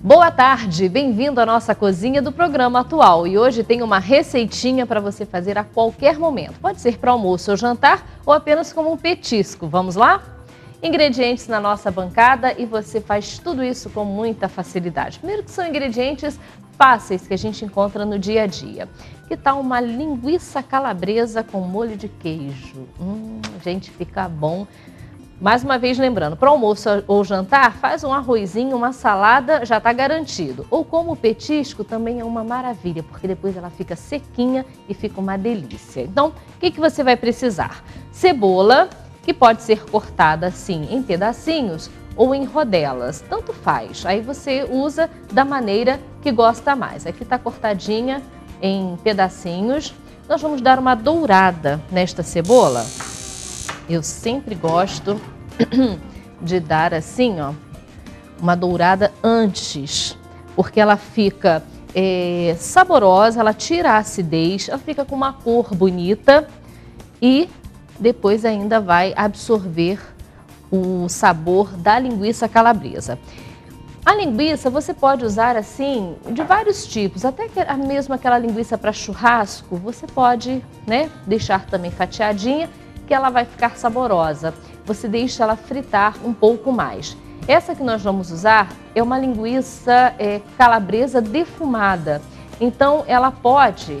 Boa tarde, bem-vindo à nossa cozinha do programa atual. E hoje tem uma receitinha para você fazer a qualquer momento. Pode ser para almoço ou jantar ou apenas como um petisco. Vamos lá? Ingredientes na nossa bancada e você faz tudo isso com muita facilidade. Primeiro que são ingredientes fáceis que a gente encontra no dia a dia. Que tal uma linguiça calabresa com molho de queijo? Gente, fica bom. Mais uma vez lembrando, para almoço ou jantar, faz um arrozinho, uma salada, já está garantido. Ou como petisco também é uma maravilha, porque depois ela fica sequinha e fica uma delícia. Então, o que você vai precisar? Cebola, que pode ser cortada assim em pedacinhos ou em rodelas, tanto faz. Aí você usa da maneira que gosta mais. Aqui está cortadinha em pedacinhos. Nós vamos dar uma dourada nesta cebola. Eu sempre gosto de dar assim, ó, uma dourada antes, porque ela fica saborosa, ela tira a acidez, ela fica com uma cor bonita e depois ainda vai absorver o sabor da linguiça calabresa. A linguiça você pode usar assim de vários tipos, até mesmo aquela linguiça para churrasco, você pode, né, deixar também fatiadinha, que ela vai ficar saborosa. Você deixa ela fritar um pouco mais. Essa que nós vamos usar é uma linguiça calabresa defumada. Então ela pode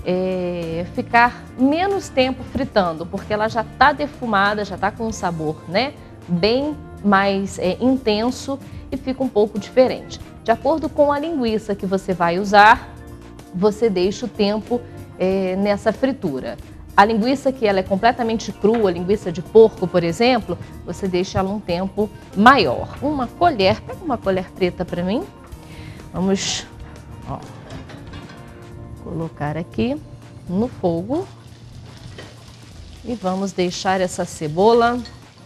ficar menos tempo fritando, porque ela já está defumada, já está com um sabor, né, bem mais intenso e fica um pouco diferente. De acordo com a linguiça que você vai usar, você deixa o tempo nessa fritura. A linguiça que ela é completamente crua, linguiça de porco, por exemplo, você deixa ela um tempo maior. Uma colher, pega uma colher preta para mim. Vamos, ó, colocar aqui no fogo e vamos deixar essa cebola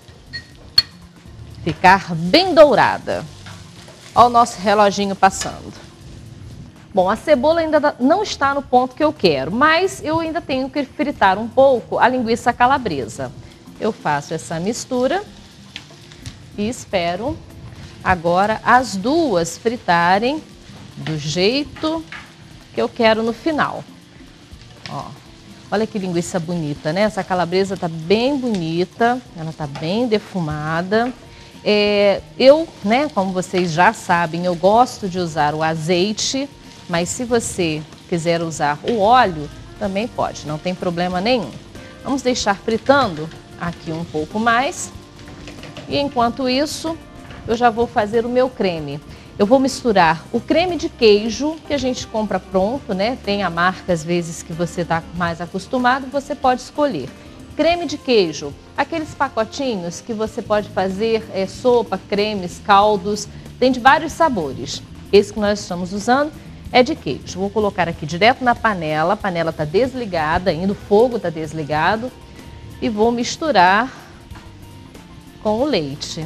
ficar bem dourada. Olha o nosso reloginho passando. Bom, a cebola ainda não está no ponto que eu quero, mas eu ainda tenho que fritar um pouco a linguiça calabresa. Eu faço essa mistura e espero agora as duas fritarem do jeito que eu quero no final. Ó, olha que linguiça bonita, né? Essa calabresa tá bem bonita, ela tá bem defumada. Eu, né, como vocês já sabem, eu gosto de usar o azeite. Mas se você quiser usar o óleo, também pode, não tem problema nenhum. Vamos deixar fritando aqui um pouco mais. E enquanto isso, eu já vou fazer o meu creme. Eu vou misturar o creme de queijo, que a gente compra pronto, né? Tem a marca, às vezes, que você está mais acostumado, você pode escolher. Creme de queijo, aqueles pacotinhos que você pode fazer sopa, cremes, caldos, tem de vários sabores. Esse que nós estamos usando é de queijo. Vou colocar aqui direto na panela, a panela está desligada ainda, o fogo está desligado. E vou misturar com o leite.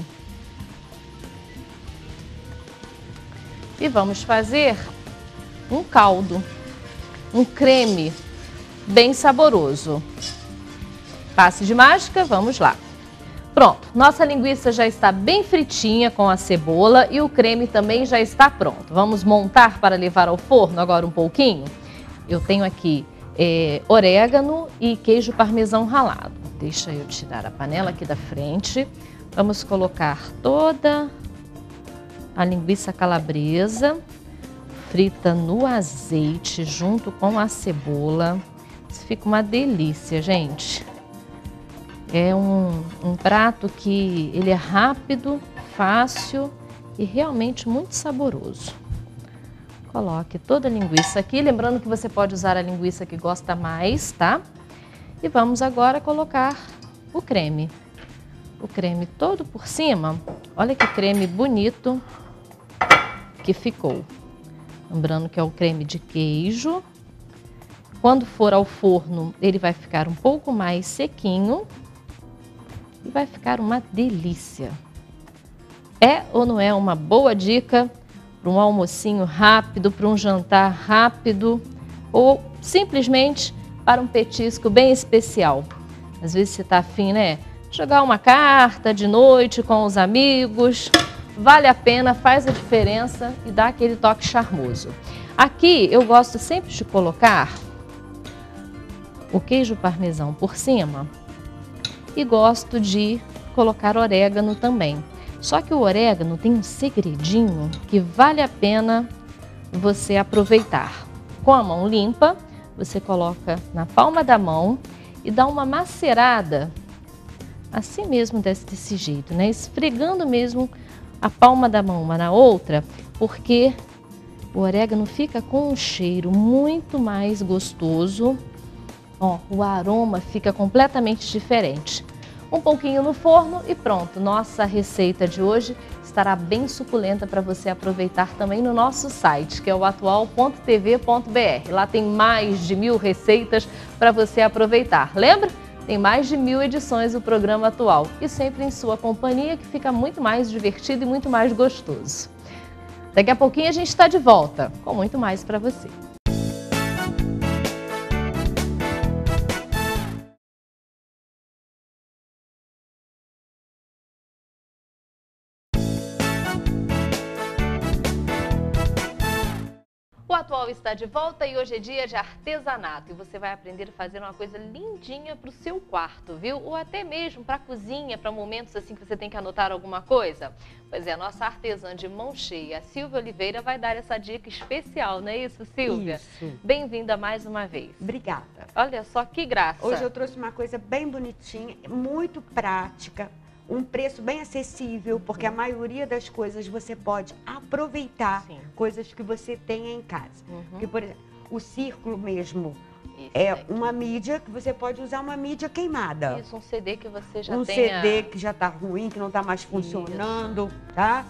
E vamos fazer um caldo, um creme bem saboroso. Passe de mágica, vamos lá. Pronto, nossa linguiça já está bem fritinha com a cebola e o creme também já está pronto. Vamos montar para levar ao forno agora um pouquinho? Eu tenho aqui orégano e queijo parmesão ralado. Deixa eu tirar a panela aqui da frente. Vamos colocar toda a linguiça calabresa frita no azeite junto com a cebola. Isso fica uma delícia, gente. É um prato que ele é rápido, fácil e realmente muito saboroso. Coloque toda a linguiça aqui, lembrando que você pode usar a linguiça que gosta mais, tá? E vamos agora colocar o creme. O creme todo por cima. Olha que creme bonito que ficou. Lembrando que é o creme de queijo. Quando for ao forno, ele vai ficar um pouco mais sequinho. E vai ficar uma delícia. É ou não é uma boa dica para um almocinho rápido, para um jantar rápido ou simplesmente para um petisco bem especial? Às vezes você está afim, né? Jogar uma carta de noite com os amigos, vale a pena, faz a diferença e dá aquele toque charmoso. Aqui eu gosto sempre de colocar o queijo parmesão por cima e gosto de colocar orégano também. Só que o orégano tem um segredinho que vale a pena você aproveitar. Com a mão limpa, você coloca na palma da mão e dá uma macerada, assim mesmo desse jeito, né? Esfregando mesmo a palma da mão uma na outra, porque o orégano fica com um cheiro muito mais gostoso. Ó, o aroma fica completamente diferente. Um pouquinho no forno e pronto. Nossa receita de hoje estará bem suculenta para você aproveitar também no nosso site, que é o atual.tv.br. Lá tem mais de 1000 receitas para você aproveitar. Lembra? Tem mais de 1000 edições do programa Atual e sempre em sua companhia, que fica muito mais divertido e muito mais gostoso. Daqui a pouquinho a gente está de volta com muito mais para você. O Atual está de volta e hoje é dia de artesanato e você vai aprender a fazer uma coisa lindinha para o seu quarto, viu? Ou até mesmo para a cozinha, para momentos assim que você tem que anotar alguma coisa. Pois é, a nossa artesã de mão cheia, a Silvia Oliveira, vai dar essa dica especial, não é isso, Silvia? Isso. Bem-vinda mais uma vez. Obrigada. Olha só que graça. Hoje eu trouxe uma coisa bem bonitinha, muito prática, um preço bem acessível, porque a maioria das coisas você pode aproveitar. Sim. Coisas que você tenha em casa. Porque, por exemplo, o círculo mesmo Isso é aí. uma mídia que você pode usar uma mídia queimada. Isso, um CD que você já Um tenha... CD que já está ruim, que não está mais funcionando, tá?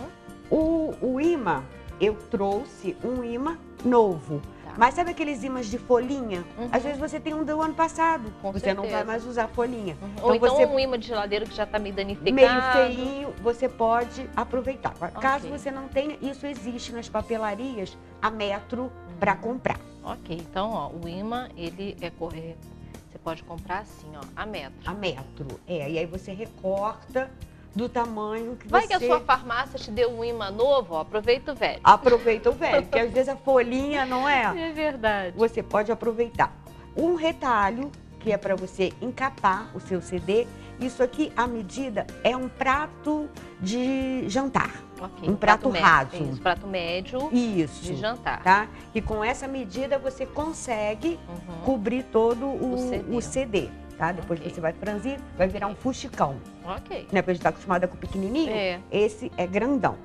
O imã, eu trouxe um imã novo. Tá. Mas sabe aqueles imãs de folhinha? Às vezes você tem um do ano passado. Com você não vai certeza. mais usar folhinha. Ou então você, um imã de geladeira que já está meio danificado. meio feinho, você pode aproveitar. Agora, caso Ok. você não tenha, isso existe nas papelarias a metro para comprar. Ok, então ó, o imã, ele você pode comprar assim, ó, a metro. A metro, e aí você recorta do tamanho que Vai você... que a sua farmácia te deu um imã novo, ó, aproveita o velho. Aproveita o velho, porque às vezes a folhinha não é... É verdade. Você pode aproveitar. Um retalho, que é para você encapar o seu CD. Isso aqui, a medida, é um prato de jantar. Ok, Um prato médio. raso. Isso, prato médio Isso. de jantar. Tá? E com essa medida você consegue cobrir todo o CD. Tá? Depois Ok. você vai franzir, vai virar um fuxicão. Ok. Né? Porque a gente está acostumada com o pequenininho, É. esse é grandão.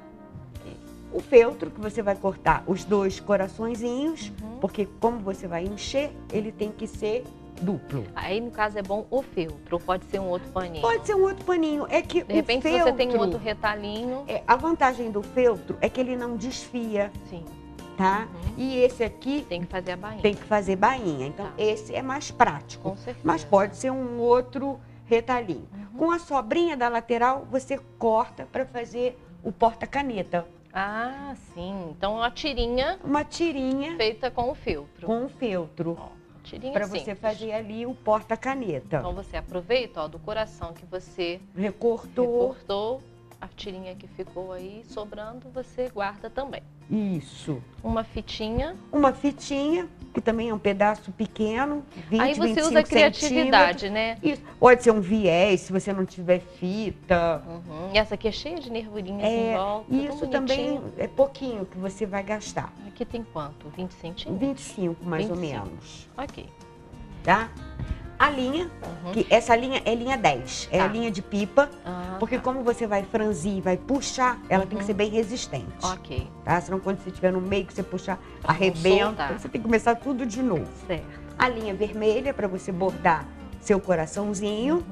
O feltro, que você vai cortar os 2 coraçõezinhos, porque como você vai encher, ele tem que ser duplo. Aí, no caso, é bom o feltro, ou pode ser um outro paninho. Pode ser um outro paninho. É que De repente, o se feltro, você tem um outro retalhinho. a vantagem do feltro é que ele não desfia, Sim, tá? E esse aqui tem que fazer a bainha. tem que fazer bainha. Então, Tá. esse é mais prático. Com certeza. Mas pode ser um outro retalhinho. Com a sobrinha da lateral, você corta para fazer o porta-caneta. Ah, sim. Então, uma tirinha Uma tirinha feita com o feltro. com o feltro. Ó, uma tirinha Para simples. você fazer ali o porta-caneta. Então, você aproveita, ó, do coração que você Recortou. recortou, a tirinha que ficou aí sobrando, você guarda também. Isso. Uma fitinha. Uma fitinha, que também é um pedaço pequeno, 20, Aí você 25 usa a criatividade, centímetros. né? Isso. Pode ser um viés, se você não tiver fita. E essa aqui é cheia de nervurinhas em volta. tão Isso também bonitinho. é pouquinho que você vai gastar. Aqui tem quanto? 20 centímetros? 25, mais 25. ou menos. Ok. Tá? A linha, que essa linha é linha 10, é Tá. a linha de pipa, Ah, porque tá. como você vai franzir e vai puxar, ela tem que ser bem resistente. Ok, Tá? Senão quando você estiver no meio que você puxar, Pra não arrebenta, soltar. você tem que começar tudo de novo. certo. A linha vermelha para você bordar seu coraçãozinho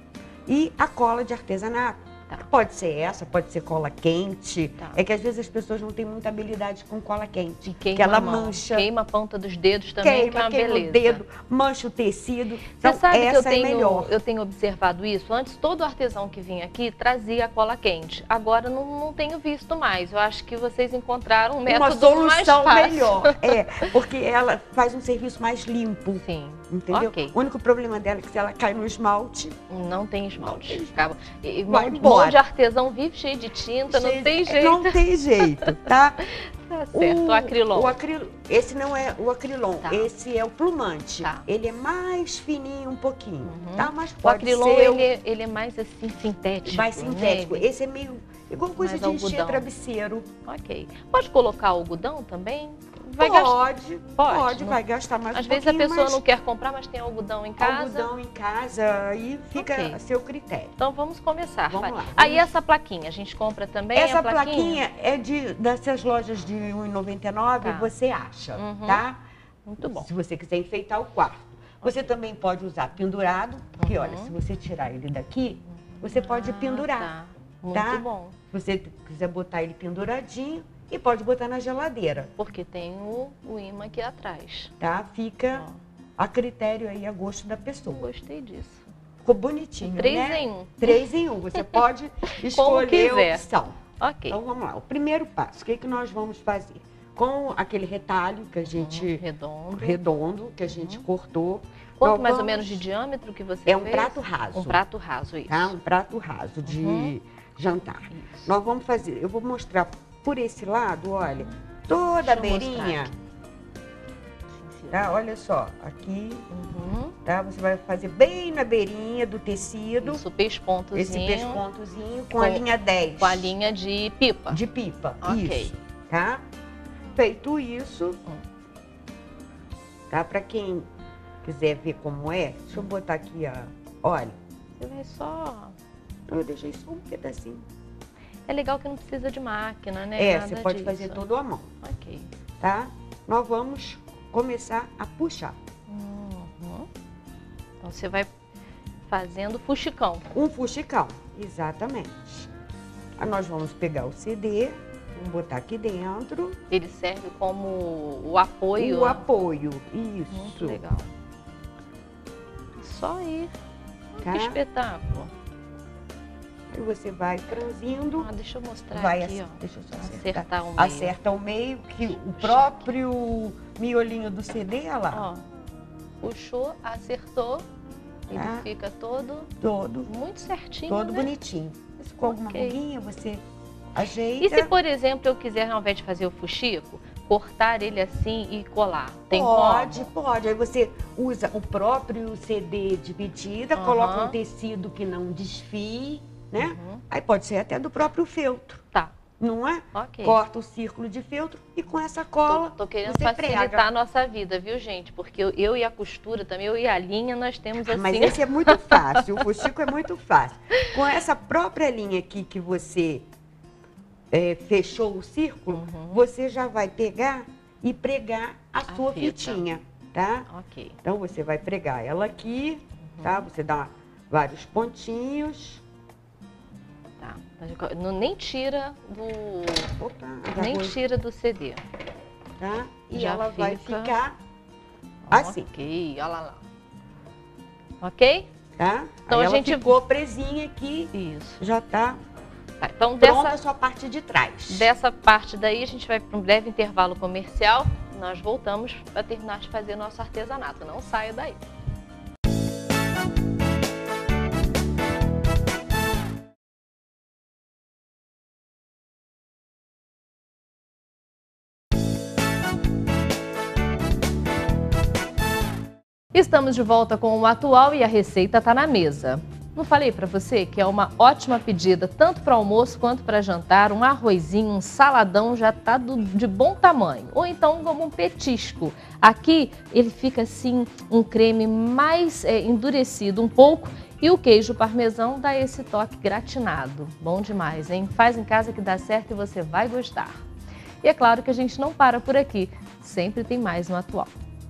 e a cola de artesanato. Tá. Pode ser essa, pode ser cola quente. Tá. É que às vezes as pessoas não têm muita habilidade com cola quente. E queima que ela a mão. mancha, Queima a ponta dos dedos também, que é uma queima beleza. o dedo, mancha o tecido. Você Então sabe que essa é melhor. eu tenho observado isso? Antes, todo artesão que vinha aqui trazia a cola quente. Agora, não tenho visto mais. Eu acho que vocês encontraram um método Uma solução mais fácil. melhor. Porque ela faz um serviço mais limpo. Sim, Entendeu? ok. O único problema dela é que se ela cai no esmalte, Não tem esmalte. Acaba. E Vai mão Onde artesão vive cheio de tinta, não tem jeito. Não tem jeito, tá? Tá certo, o acrilon. Esse não é o acrilon, Tá. esse é o plumante. Tá. Ele é mais fininho um pouquinho, tá? Mas O pode acrilon, ser ele é mais assim, sintético. mais sintético. Né? Esse é meio igual coisa Mais de encher algodão. travesseiro. Ok. Pode colocar algodão também? Vai Pode, Pode, vai gastar mais Às um vezes a pouquinho, pessoa mas não quer comprar, mas tem algodão em casa. algodão em casa, aí fica Ok. a seu critério. Então vamos começar. Vamos lá, Aí vamos. essa plaquinha, a gente compra também Essa a plaquinha? plaquinha é dessas lojas de R$ 1,99, Tá. você acha, Uhum. tá? Muito bom. Se você quiser enfeitar o quarto. Você também pode usar pendurado, porque Uhum. olha, se você tirar ele daqui, você pode pendurar. Tá. Muito tá? bom. Se você quiser botar ele penduradinho e pode botar na geladeira, Porque tem o imã aqui atrás. tá? Fica Ó, a critério aí, a gosto da pessoa. gostei disso. Ficou bonitinho, 3 né? em 1. 3 em 1. Você pode escolher quiser. a opção. Ok. Então vamos lá. O primeiro passo, o que nós vamos fazer? Com aquele retalho que a gente Redondo. que a gente cortou. Quanto nós mais ou vamos- menos de diâmetro que você É um fez? prato raso. Um prato raso, isso. Tá? Um prato raso de jantar. Isso. Nós vamos fazer, eu vou mostrar por esse lado, olha, toda a Deixa eu mostrar beirinha, aqui. tá? Olha só, aqui, Uhum. tá? Você vai fazer bem na beirinha do tecido, Isso, pespontozinho. esse pespontozinho com a linha 10. Com a linha de pipa. de pipa. Ok. Isso, tá? Feito isso, tá? Pra quem quiser ver como é, deixa eu botar aqui, ó. Olha, Você vai só... eu deixei só um pedacinho. É legal que não precisa de máquina, né? Nada Você pode disso. fazer todo à mão, Ok. tá? Nós vamos começar a puxar. Uhum. Então você vai fazendo fuxicão. Um fuxicão, exatamente. Aí nós vamos pegar o CD, vamos botar aqui dentro. Ele serve como o apoio. O apoio, isso. Muito legal. Só aí. Tá? Que espetáculo. Aí você vai franzindo. Ah, deixa eu mostrar Vai aqui, ó. deixa eu só Acertar o meio. Acerta o meio, que o próprio miolinho do CD, olha lá, Ó, puxou, acertou. Ele Tá. fica todo todo, muito certinho, todo né? bonitinho. Se ficou alguma Ok. ruguinha, você E ajeita. se, por exemplo, eu quiser, ao invés de fazer o fuxico, cortar ele assim e colar? Tem Pode, como? pode. Aí você usa o próprio CD de medida, Aham. coloca um tecido que não desfie, né? Uhum. Aí pode ser até do próprio feltro, Tá, não é? ok. Corta o círculo de feltro e com essa cola Tô querendo você facilitar prega. a nossa vida, viu, gente? Porque eu e a costura também, eu e a linha, nós temos assim... Mas esse é muito fácil, o fuxico é muito fácil. Com essa própria linha aqui que você fechou o círculo, Uhum. você já vai pegar e pregar a A sua fita. fitinha, tá? Ok. Então você vai pregar ela aqui, Uhum. tá? Você dá vários pontinhos. Tá. Nem tira do... Opa, Nem agarrou, tira do CD. tá? E Já ela vai fica- ficar assim, Ok, olha lá. Ok? tá? Então Aí a ela gente- ficou presinha aqui, Isso. já tá Tá, então pronta a sua parte de trás. dessa parte daí, a gente vai para um breve intervalo comercial. Nós voltamos para terminar de fazer nosso artesanato. Não saia daí. Estamos de volta com o atual e a receita está na mesa. Não falei para você que é uma ótima pedida tanto para almoço quanto para jantar, um arrozinho, um saladão já está de bom tamanho, ou então como um petisco. Aqui ele fica assim um creme mais endurecido um pouco e o queijo parmesão dá esse toque gratinado. Bom demais, hein? Faz em casa que dá certo e você vai gostar. E é claro que a gente não para por aqui, sempre tem mais no atual.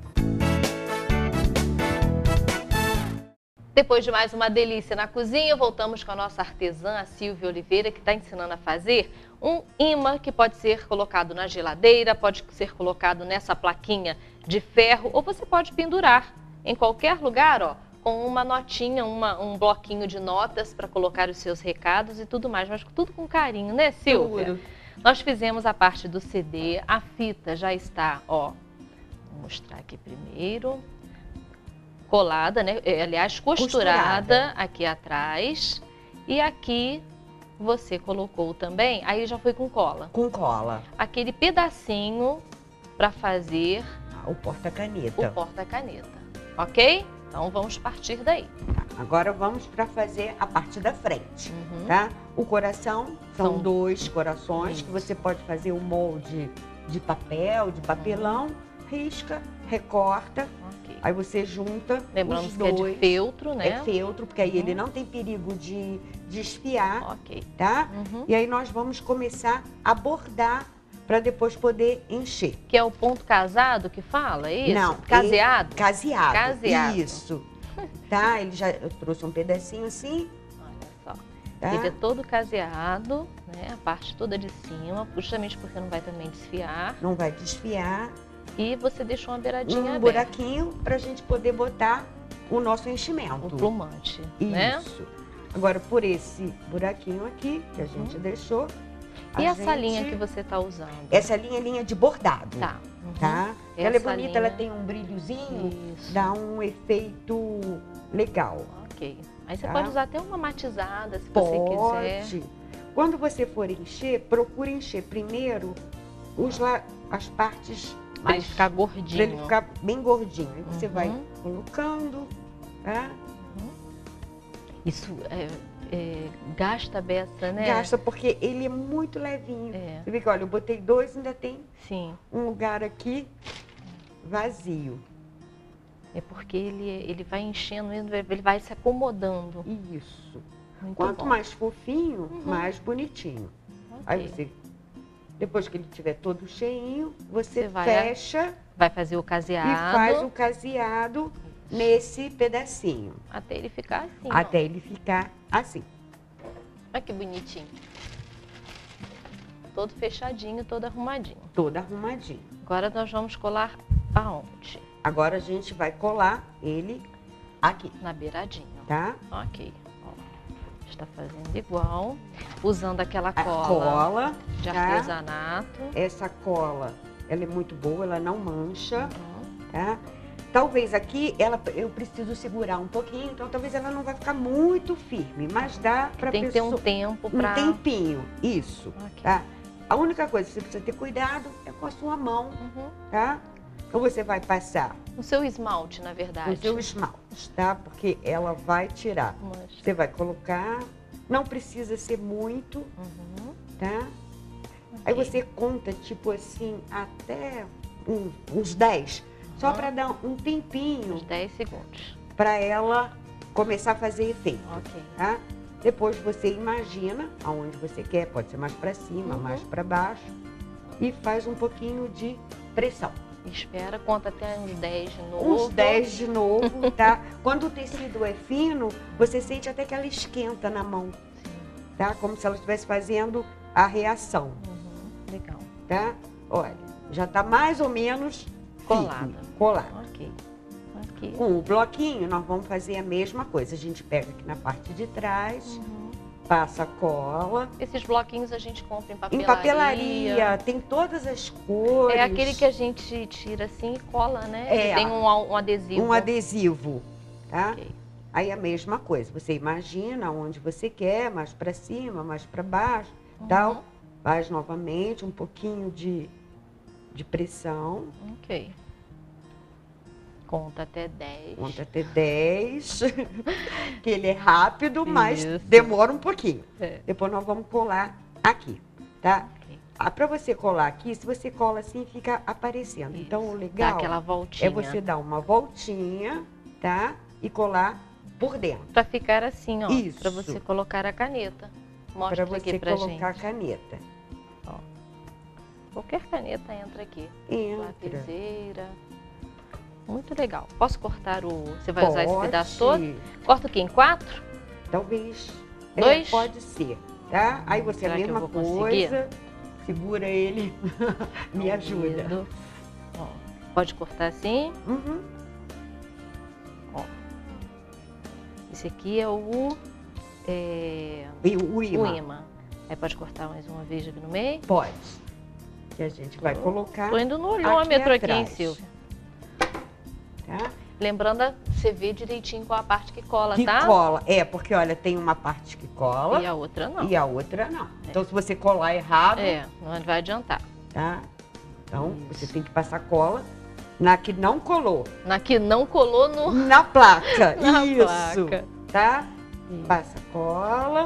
Depois de mais uma delícia na cozinha, voltamos com a nossa artesã, a Silvia Oliveira, que está ensinando a fazer um imã que pode ser colocado na geladeira, pode ser colocado nessa plaquinha de ferro, ou você pode pendurar em qualquer lugar, ó, com uma notinha, um bloquinho de notas para colocar os seus recados e tudo mais, mas tudo com carinho, né, Silvia? Tudo. Nós fizemos a parte do CD, a fita já está, ó, vou mostrar aqui primeiro, colada, né? Aliás, costurada aqui atrás e aqui você colocou também, aí já foi com cola. Com cola. Aquele pedacinho para fazer O porta-caneta. o porta-caneta, ok? Então vamos partir daí. Tá, agora vamos para fazer a parte da frente, Uhum. tá? O coração são São 2 corações, Isso. que você pode fazer o molde de papel, de papelão, risca, recorta, Ok. aí você junta Lembrando os que é dois. de feltro, né? É feltro, porque aí Uhum. ele não tem perigo de desfiar, Ok. tá? Uhum. E aí nós vamos começar a bordar para depois poder encher. Que é o ponto casado que fala, é isso? Não, Caseado? Caseado. Caseado. Isso. Tá? Eu trouxe um pedacinho assim, Olha só. tá? Ele é todo caseado, né? A parte toda de cima, justamente porque não vai também desfiar. Não vai desfiar. E você deixou uma beiradinha Um aberta. buraquinho para a gente poder botar o nosso enchimento. O plumante, né? Isso. Agora, por esse buraquinho aqui que a gente deixou. E a essa linha gente- que você está usando? Essa linha é linha de bordado. Tá. Uhum. Tá? Ela é Essa bonita, ela linha- tem um brilhozinho, Isso. dá um efeito legal. Ok. Aí você Tá? pode usar até uma matizada, se você quiser. Pode. Quando você for encher, procure encher primeiro as partes Pra ele mais... ficar Pra gordinho. ele ficar bem gordinho. Aí você Uhum. vai colocando, tá? Isso gasta a beça, né? Gasta, porque ele é muito levinho. É. Você vê que, olha, eu botei 2, ainda tem Sim. um lugar aqui vazio. É porque ele vai enchendo, ele vai se acomodando. Isso. Muito Quanto bom. mais fofinho, Uhum. mais bonitinho. Ok. Aí você, depois que ele estiver todo cheinho, você Você vai fecha Vai fazer o e caseado faz o caseado nesse pedacinho. até ele ficar assim. ó. Até ele ficar assim. Olha que bonitinho. Todo fechadinho, todo arrumadinho. Todo arrumadinho. Agora nós vamos colar aonde? Agora a gente vai colar ele aqui, Na beiradinha. tá? Ok. Ó, está fazendo igual. Usando aquela A cola cola, de tá? artesanato. Essa cola, ela é muito boa, ela não mancha, Uhum. tá? Talvez aqui eu preciso segurar um pouquinho, então talvez ela não vai ficar muito firme, mas dá para Tem que ter um tempo para... um tempinho, isso, Ok. tá? A única coisa que você precisa ter cuidado é com a sua mão, Uhum. tá? Então você vai passar O seu esmalte, na o verdade. seu esmalte, tá? Porque ela vai tirar. Mas- Você vai colocar, não precisa ser muito, Uhum. tá? Aí Ok. você conta, tipo assim, até uns 10, só Uhum. para dar um tempinho Uns 10 segundos. para ela começar a fazer efeito, Ok. tá? Depois você imagina aonde você quer, pode ser mais para cima, Uhum. mais para baixo, e faz um pouquinho de pressão. Espera, conta até uns 10 de novo. Uns 10 de novo, tá? Quando o tecido é fino, você sente até que ela esquenta na mão, Sim. tá? Como se ela estivesse fazendo a reação, Uhum. Legal. tá? Olha, já tá mais ou menos Colada. firme, colada. Ok. Aqui. Com o bloquinho, nós vamos fazer a mesma coisa. A gente pega aqui na parte de trás, Uhum. passa a cola. Esses bloquinhos a gente compra em papelaria. Em papelaria, tem todas as cores. É aquele que a gente tira assim e cola, né? É. Ele tem um adesivo. Um adesivo, tá? Ok. Aí a mesma coisa. Você imagina onde você quer, mais para cima, mais para baixo, Uhum. tal. Faz novamente um pouquinho de pressão. Ok. Conta até 10. Conta até 10. Que ele é rápido, mas Isso. demora um pouquinho. É. Depois nós vamos colar aqui, tá? Ok. Para você colar aqui, se você cola assim, fica aparecendo. Então, o Isso. legal Dá aquela voltinha. é você dar uma voltinha, tá? E colar por dentro. Pra ficar assim, ó. Isso. Pra você colocar a caneta. Mostra Para aqui você pra colocar gente. a caneta. Qualquer caneta entra aqui. Entra. Lapiseira. Muito legal. Posso cortar o... Você vai usar esse Pode. pedaço todo? Corta o quê? Em 4? Talvez. Dois? Pode ser, tá? Aí você Será a que eu mesma vou conseguir? coisa. Segura ele. Me ajuda. Ouvido. Ó, pode cortar assim. Uhum. Ó. Esse aqui é o... E o imã? o imã. Aí pode cortar mais uma vez aqui no meio. Pode. Que a gente vai colocar. Tô indo no olhômetro aqui, hein, atrás. Silvia? Tá? Lembrando, você vê direitinho qual a parte que cola, Que tá? cola. Porque olha, tem uma parte que cola. E a outra não. E a outra não. Então, se você colar errado... não vai adiantar. Tá? Então, você tem que passar cola na que não colou. Na que não colou no... Na placa. Na Isso. placa. Tá? Isso. Passa cola.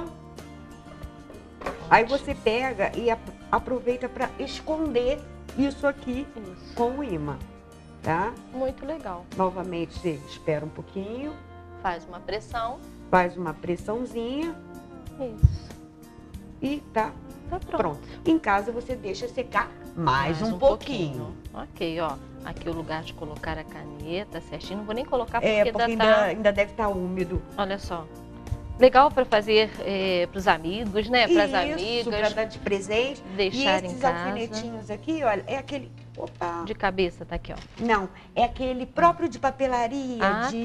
Aí você pega e aproveita para esconder isso aqui com o imã. Tá? Muito legal. Novamente, você espera um pouquinho. Faz uma pressão. Faz uma pressãozinha. Isso. E tá pronto. Em casa você deixa secar mais um pouquinho. Ok, ó. Aqui o lugar de colocar a caneta certinho. Não vou nem colocar porque, porque tá... ainda deve estar úmido. Olha só. Legal para fazer para os amigos, né? Para as amigas. Para dar de presente. Deixar e esses em casa. alfinetinhos aqui, olha, é aquele... Opa! De cabeça, tá aqui, ó. Não, é aquele próprio de papelaria,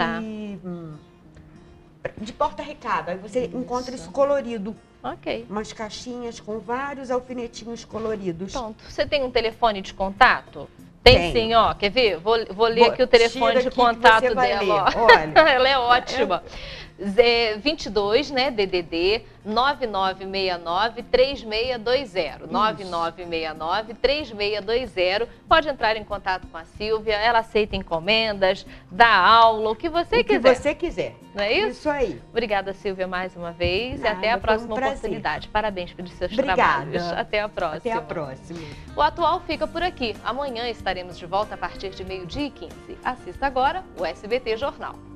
de porta-recado. Aí você encontra isso colorido. Ok. Umas caixinhas com vários alfinetinhos coloridos. Pronto. Você tem um telefone de contato? Tem sim, ó. Quer ver? Vou ler aqui o telefone de contato dela, ó. Olha. Ela é ótima. 22, né, DDD 9969-3620. 9969-3620. Pode entrar em contato com a Silvia, ela aceita encomendas, dá aula, o que você quiser. O que você quiser. Não é isso? Isso aí. Obrigada, Silvia, mais uma vez. Nada, e até a próxima prazer. oportunidade. Parabéns pelos seus Obrigada. trabalhos. Até a próxima. Até a próxima. O Atual fica por aqui. Amanhã estaremos de volta a partir de 12h15. Assista agora o SBT Jornal.